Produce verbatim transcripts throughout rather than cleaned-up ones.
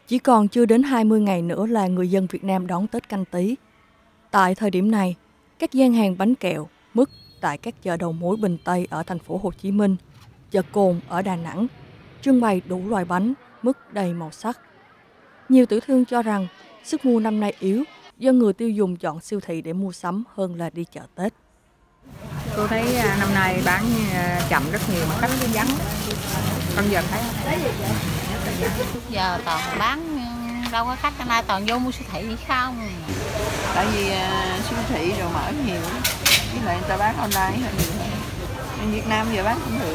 Chỉ còn chưa đến hai mươi ngày nữa là người dân Việt Nam đón Tết Canh Tý. Tại thời điểm này, các gian hàng bánh kẹo, mứt tại các chợ đầu mối Bình Tây ở thành phố Hồ Chí Minh, chợ Cồn ở Đà Nẵng trưng bày đủ loại bánh, mứt đầy màu sắc. Nhiều tiểu thương cho rằng sức mua năm nay yếu do người tiêu dùng chọn siêu thị để mua sắm hơn là đi chợ Tết. Tôi thấy năm nay bán chậm rất nhiều mà khách vắng. Con giờ thấy giờ toàn bán đâu có khách, hôm nay toàn vô mua siêu thị không. Tại vì uh, siêu thị rồi mở nhiều, với lại người ta bán online hơn nhiều hơn. Ở Việt Nam giờ bán cũng được.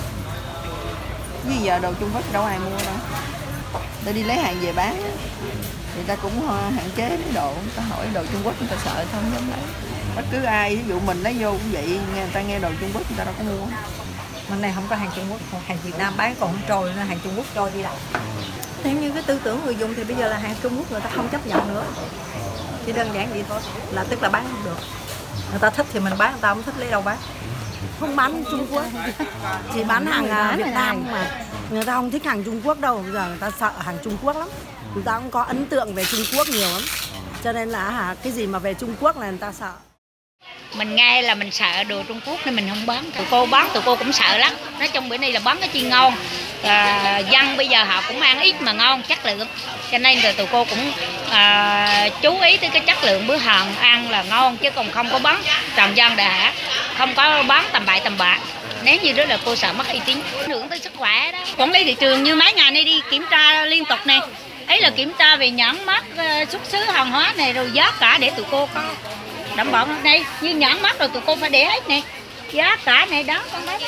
Vì giờ đồ Trung Quốc đâu ai mua đâu. Ta đi lấy hàng về bán, người ta cũng hạn chế lấy đồ, người ta hỏi đồ Trung Quốc người ta sợ người ta không dám lấy. Bất cứ ai, ví dụ mình lấy vô cũng vậy, người ta nghe đồ Trung Quốc người ta đâu có mua. Hôm nay không có hàng Trung Quốc, hàng Việt Nam bán còn không trôi nên hàng Trung Quốc trôi đi đâu. Theo như cái tư tưởng người dùng thì bây giờ là hàng Trung Quốc người ta không chấp nhận nữa. Chỉ đơn giản vậy thôi, là tức là bán không được. Người ta thích thì mình bán, người ta không thích lấy đâu bán. Không bán Trung Quốc, chỉ bán hàng Việt Nam mà. Người ta không thích hàng Trung Quốc đâu, bây giờ người ta sợ hàng Trung Quốc lắm. Người ta cũng có ấn tượng về Trung Quốc nhiều lắm. Cho nên là hả, cái gì mà về Trung Quốc là người ta sợ. Mình nghe là mình sợ đồ Trung Quốc nên mình không bán. Tụi cô bán, tụi cô cũng sợ lắm. Nói chung bữa nay là bán cái chi ngon. À, dân bây giờ họ cũng ăn ít mà ngon, chất lượng. Cho nên là tụi cô cũng à, chú ý tới cái chất lượng bữa hòn ăn là ngon, chứ còn không có bán tràn dân đã, không có bán tầm bậy tầm bạ. Nếu như đó là cô sợ mất uy tín, ảnh hưởng tới sức khỏe đó. Quản lý thị trường như mấy ngày nay đi kiểm tra liên tục nè. Ấy là kiểm tra về nhãn mác, xuất xứ hàng hóa này, rồi giá cả để tụi cô có đảm bảo. Đây như nhãn mác rồi tụi cô phải để hết nè, giá cả này đó con thấy.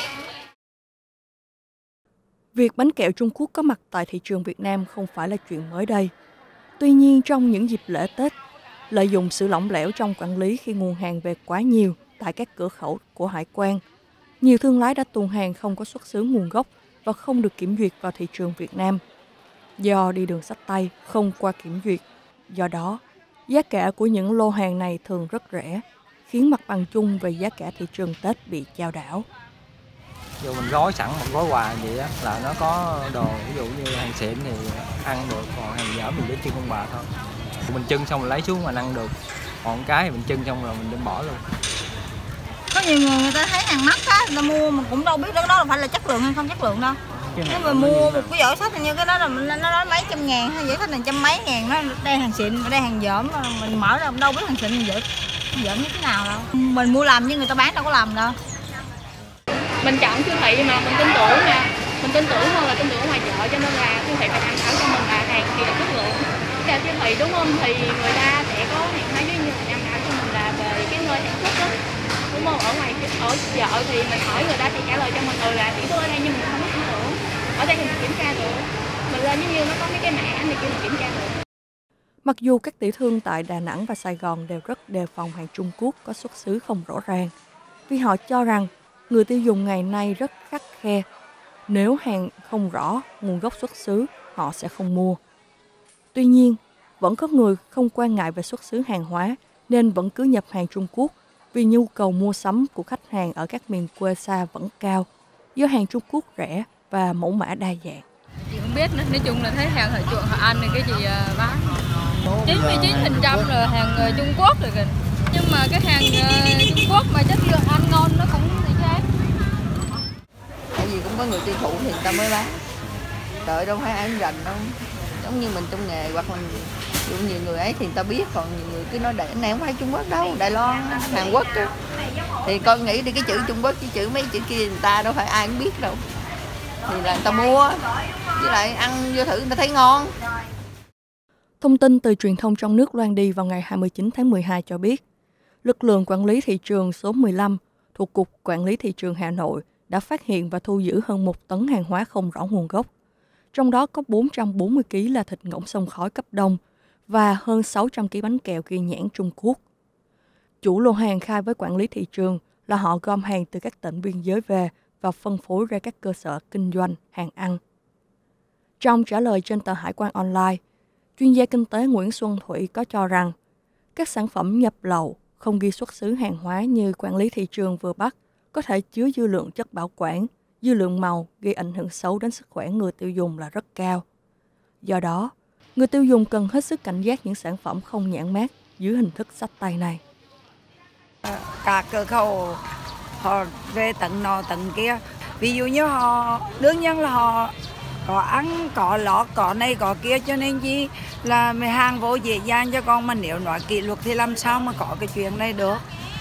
Việc bánh kẹo Trung Quốc có mặt tại thị trường Việt Nam không phải là chuyện mới đây. Tuy nhiên trong những dịp lễ Tết, lợi dụng sự lỏng lẻo trong quản lý khi nguồn hàng về quá nhiều tại các cửa khẩu của hải quan, nhiều thương lái đã tuồn hàng không có xuất xứ nguồn gốc và không được kiểm duyệt vào thị trường Việt Nam. Do đi đường xách tay không qua kiểm duyệt, do đó giá cả của những lô hàng này thường rất rẻ, khiến mặt bằng chung về giá cả thị trường Tết bị chao đảo. Dù mình gói sẵn một gói quà vậy á, là nó có đồ, ví dụ như hàng xịn thì ăn được, còn hàng dở mình để trưng ông bà thôi. Mình trưng xong mình lấy xuống mình ăn được, còn cái thì mình trưng xong rồi mình đem bỏ luôn. Có nhiều người người ta thấy hàng mắc á, người ta mua mà cũng đâu biết đó, đó là phải là chất lượng hay không chất lượng đâu. Nếu mà mua một cái giỏ sách như cái đó là nó nói mấy trăm ngàn, hay giỏ sách là trăm mấy ngàn, nó đây hàng xịn, đây hàng dởm, mình mở ra đâu biết hàng xịn dởm, dởm như thế nào đâu. Mình mua làm nhưng người ta bán đâu có làm đâu. Mình chọn siêu thị mà mình tin tưởng mà, mình tin tưởng hơn là tin tưởng ngoài chợ, cho nên là siêu thị phải đảm bảo cho mình là hàng thì là chất lượng. Theo siêu thị đúng không, thì người ta sẽ có hàng hóa với như là đảm bảo cho mình là về cái nơi sản xuất đó, đúng không? Ở ngoài ở chợ thì mình hỏi người ta thì trả lời cho mình rồi là chỉ tôi ở đây nhưng mình không có tin tưởng. Ở đây thì mình kiểm tra được, mình lên giống như nó có mấy cái mã thì kia mình kiểm tra được. Mặc dù các tiểu thương tại Đà Nẵng và Sài Gòn đều rất đề phòng hàng Trung Quốc có xuất xứ không rõ ràng, vì họ cho rằng người tiêu dùng ngày nay rất khắt khe. Nếu hàng không rõ nguồn gốc xuất xứ, họ sẽ không mua. Tuy nhiên, vẫn có người không quan ngại về xuất xứ hàng hóa nên vẫn cứ nhập hàng Trung Quốc vì nhu cầu mua sắm của khách hàng ở các miền quê xa vẫn cao, do hàng Trung Quốc rẻ và mẫu mã đa dạng. Chị không biết nữa, nói chung là thấy hàng họ chuộng họ ăn thì cái gì bán. chín mươi chín phần trăm là hàng Trung Quốc rồi kìa. Nhưng mà cái hàng Trung Quốc mà chất lượng ăn ngon nó cũng thì khác. Tại vì cũng có người tiêu thụ thì người ta mới bán. Đợi đâu phải ai cũng rành đâu. Giống như mình trong nghề hoặc là ví dụ nhiều người ấy thì người ta biết, còn nhiều người cứ nói để này không phải Trung Quốc đâu, Đài Loan, Hàn Quốc đó. Thì con nghĩ đi cái chữ Trung Quốc chứ chữ mấy chữ kia người ta đâu phải ai cũng biết đâu. Thì là người ta mua, với lại ăn vô thử người ta thấy ngon. Thông tin từ truyền thông trong nước loan đi vào ngày hai mươi chín tháng mười hai cho biết, lực lượng quản lý thị trường số mười lăm thuộc Cục Quản lý Thị trường Hà Nội đã phát hiện và thu giữ hơn một tấn hàng hóa không rõ nguồn gốc. Trong đó có bốn trăm bốn mươi ki lô gam là thịt ngỗng xông khói cấp đông và hơn sáu trăm ki lô gam bánh kẹo ghi nhãn Trung Quốc. Chủ lô hàng khai với quản lý thị trường là họ gom hàng từ các tỉnh biên giới về và phân phối ra các cơ sở kinh doanh hàng ăn. Trong trả lời trên tờ Hải quan Online, chuyên gia kinh tế Nguyễn Xuân Thủy có cho rằng các sản phẩm nhập lậu không ghi xuất xứ hàng hóa như quản lý thị trường vừa bắt có thể chứa dư lượng chất bảo quản, dư lượng màu gây ảnh hưởng xấu đến sức khỏe người tiêu dùng là rất cao. Do đó, Người tiêu dùng cần hết sức cảnh giác những sản phẩm không nhãn mác dưới hình thức xách tay này. Cả cửa khẩu họ về tận nọ tận kia, ví dụ như họ đương nhiên là họ có ăn, có lót, có này, có kia, cho nên chi là hàng vô dễ dàng cho con, mà nếu nói kỷ luật thì làm sao mà có cái chuyện này được.